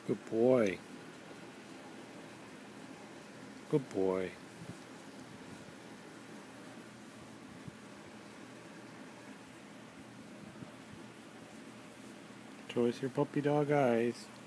Good boy. Good boy. Show us your puppy dog eyes.